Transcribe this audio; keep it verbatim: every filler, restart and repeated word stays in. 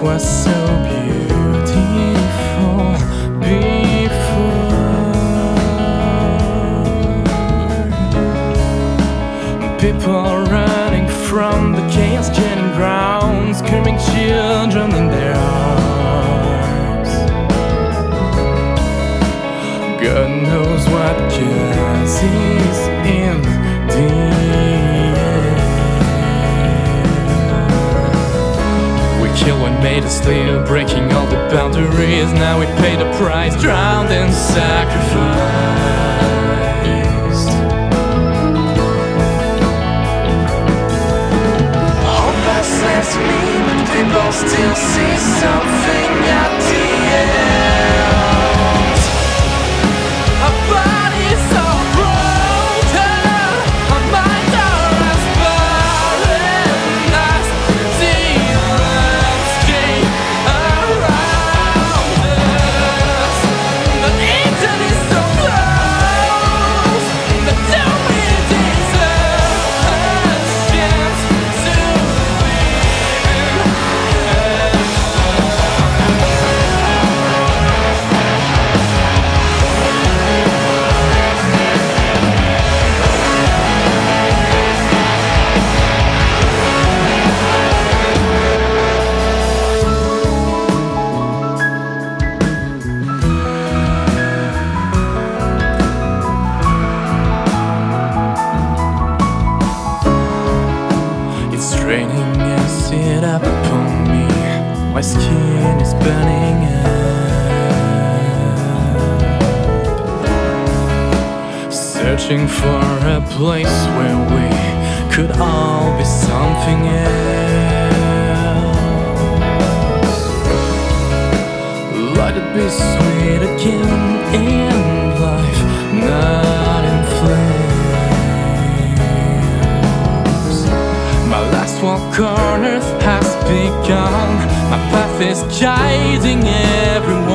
was so beautiful before. People running from the chaos, getting ground, screaming children in their arms. God knows what gas is in the air. We killed what made us live, breaking all the boundaries. Now we pay the price, drowned and sacrificed. Hope has left me, but people still see something at the end. Our bodies are broken, our minds are as barren as the landscape around us. The Eden is so close, but don't we deserve a chance to live? It's raining acid up on me. My skin is burning up. Searching for a place where we could all be something else. Let it be sweet again in life, not in flames. My last walk on earth has begun. My path is guiding everyone.